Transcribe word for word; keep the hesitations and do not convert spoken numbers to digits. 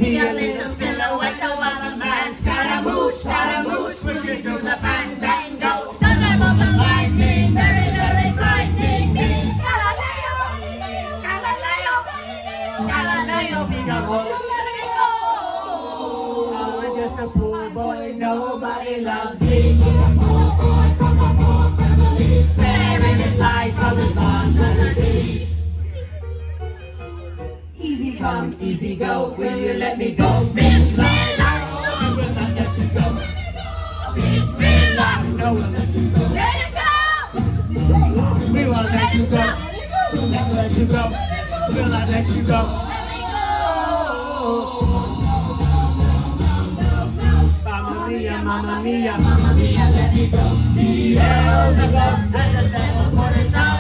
see a little silhouette of a man. Scaramouche, Scaramouche, will you do the fandango? Thunderbolts and lightning, very, very frightening me. Galileo, Galileo, Galileo, Figaro. I'm just a poor boy, nobody loves me. Just a poor boy from a poor family, sparing his life from his monstrosity. Easy come, easy go, will you let me go? Bismillah, I will not let you go. Bismillah, no, we'll let you go. Let it go! We won't let you go. We'll never let you go. We'll not let you go. Mamma mia, mamma mia, mamma mia, let me go. The elves above and the devil put us out.